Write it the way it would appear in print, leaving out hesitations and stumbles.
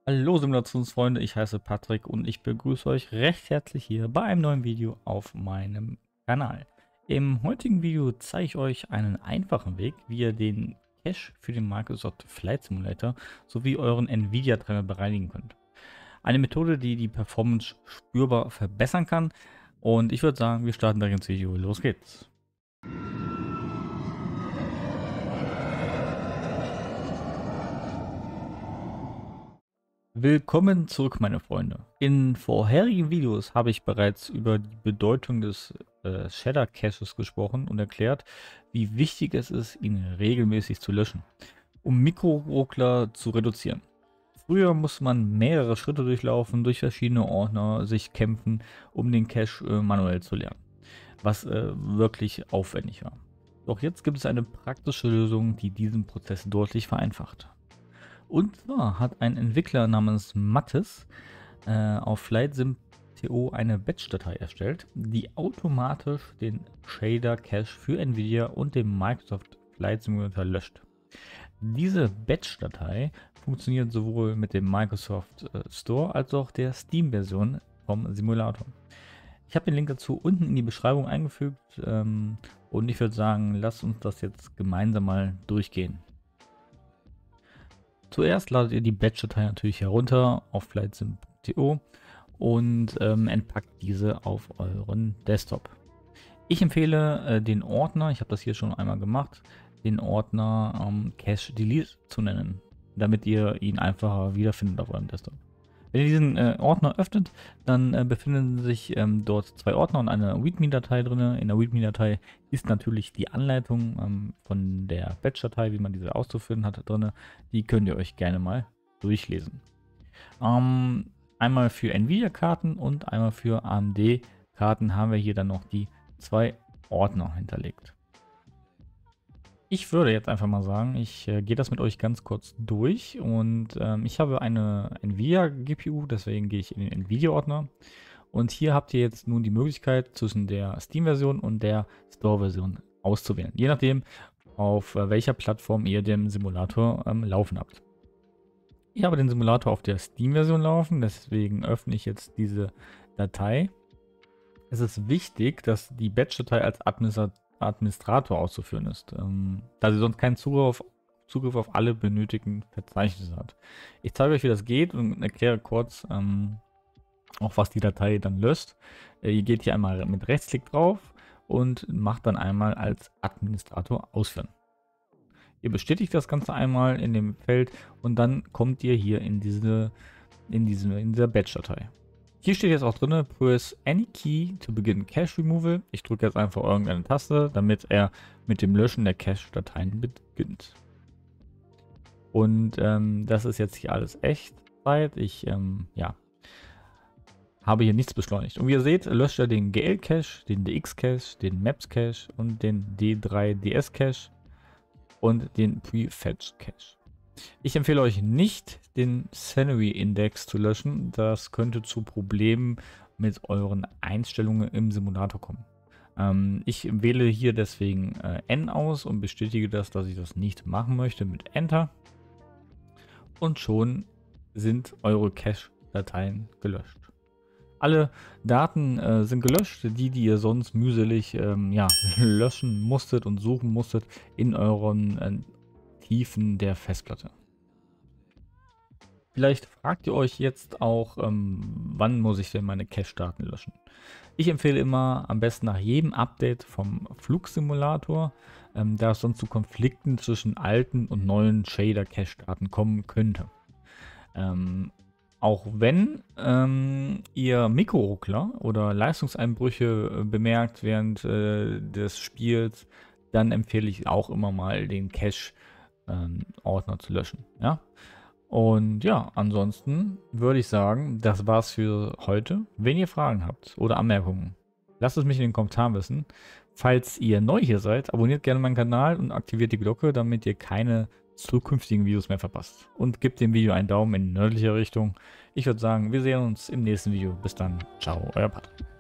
Hallo Simulationsfreunde, ich heiße Patrick und ich begrüße euch recht herzlich hier bei einem neuen Video auf meinem Kanal. Im heutigen Video zeige ich euch einen einfachen Weg, wie ihr den Cache für den Microsoft Flight Simulator sowie euren Nvidia-Treiber bereinigen könnt. Eine Methode, die die Performance spürbar verbessern kann, und ich würde sagen, wir starten direkt ins Video. Los geht's! Willkommen zurück, meine Freunde. In vorherigen Videos habe ich bereits über die Bedeutung des Shader Caches gesprochen und erklärt, wie wichtig es ist, ihn regelmäßig zu löschen, um Mikroruckler zu reduzieren. Früher musste man mehrere Schritte durchlaufen, durch verschiedene Ordner sich kämpfen, um den Cache manuell zu lernen, was wirklich aufwendig war. Doch jetzt gibt es eine praktische Lösung, die diesen Prozess deutlich vereinfacht. Und zwar hat ein Entwickler namens Mattes auf FlightSim.to eine Batch-Datei erstellt, die automatisch den Shader Cache für Nvidia und den Microsoft Flight Simulator löscht. Diese Batch-Datei funktioniert sowohl mit dem Microsoft Store als auch der Steam-Version vom Simulator. Ich habe den Link dazu unten in die Beschreibung eingefügt und ich würde sagen, lasst uns das jetzt gemeinsam mal durchgehen. Zuerst ladet ihr die Batch-Datei natürlich herunter auf FlightSim.to und entpackt diese auf euren Desktop. Ich empfehle den Ordner, ich habe das hier schon einmal gemacht, den Ordner Cache Delete zu nennen, damit ihr ihn einfacher wiederfindet auf eurem Desktop. Wenn ihr diesen Ordner öffnet, dann befinden sich dort zwei Ordner und eine README-Datei drin. In der README-Datei ist natürlich die Anleitung von der Batch-Datei, wie man diese auszuführen hat, drin. Die könnt ihr euch gerne mal durchlesen. Einmal für Nvidia-Karten und einmal für AMD-Karten haben wir hier dann noch die zwei Ordner hinterlegt. Ich würde jetzt einfach mal sagen, ich gehe das mit euch ganz kurz durch und ich habe eine Nvidia GPU, deswegen gehe ich in den Nvidia-Ordner und hier habt ihr jetzt nun die Möglichkeit zwischen der Steam-Version und der Store-Version auszuwählen, je nachdem auf welcher Plattform ihr den Simulator laufen habt. Ich habe den Simulator auf der Steam-Version laufen, deswegen öffne ich jetzt diese Datei. Es ist wichtig, dass die Batch-Datei als Administrator auszuführen ist, da sie sonst keinen Zugriff auf alle benötigten Verzeichnisse hat. Ich zeige euch, wie das geht und erkläre kurz auch, was die Datei dann löscht. Ihr geht hier einmal mit Rechtsklick drauf und macht dann einmal als Administrator ausführen. Ihr bestätigt das Ganze einmal in dem Feld und dann kommt ihr hier in dieser Batch-Datei. Hier steht jetzt auch drin, press any key to begin Cache Removal. Ich drücke jetzt einfach irgendeine Taste, damit er mit dem Löschen der Cache-Dateien beginnt. Und das ist jetzt hier alles Echtzeit. Ich habe hier nichts beschleunigt. Und wie ihr seht, löscht er den GL-Cache, den DX-Cache, den Maps-Cache und den D3DS-Cache und den Prefetch-Cache. Ich empfehle euch nicht, den Scenery-Index zu löschen. Das könnte zu Problemen mit euren Einstellungen im Simulator kommen. Ich wähle hier deswegen N aus und bestätige das, dass ich das nicht machen möchte mit Enter. Und schon sind eure Cache-Dateien gelöscht. Alle Daten sind gelöscht, die ihr sonst mühselig löschen musstet und suchen musstet in euren Tiefen der Festplatte. Vielleicht fragt ihr euch jetzt auch, wann muss ich denn meine Cache-Daten löschen? Ich empfehle immer am besten nach jedem Update vom Flugsimulator, da es sonst zu Konflikten zwischen alten und neuen Shader-Cache-Daten kommen könnte. Auch wenn ihr Mikroruckler oder Leistungseinbrüche bemerkt während des Spiels, dann empfehle ich auch immer mal den Cache-Ordner zu löschen. Ja? Und ja, ansonsten würde ich sagen, das war's für heute. Wenn ihr Fragen habt oder Anmerkungen, lasst es mich in den Kommentaren wissen. Falls ihr neu hier seid, abonniert gerne meinen Kanal und aktiviert die Glocke, damit ihr keine zukünftigen Videos mehr verpasst. Und gebt dem Video einen Daumen in nördliche Richtung. Ich würde sagen, wir sehen uns im nächsten Video. Bis dann. Ciao, euer Patrick.